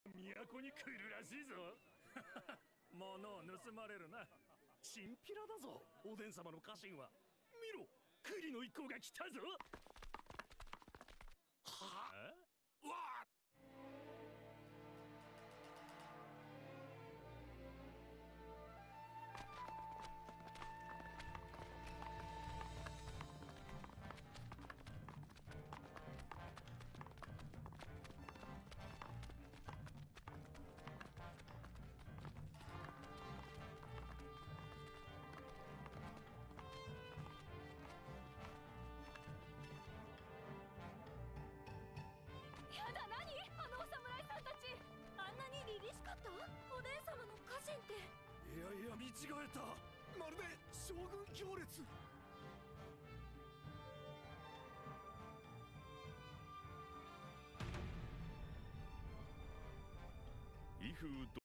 都に来るらしいぞ。物を盗まれるな。チンピラだぞおでん様の家臣は。見ろ、栗の一行が来たぞ。はあ、うわあ。 やだ、何あのお侍さんたち。あんなに凛々しかった？おでん様の家臣って。 いやいや、見違えた。まるで将軍行列。 威風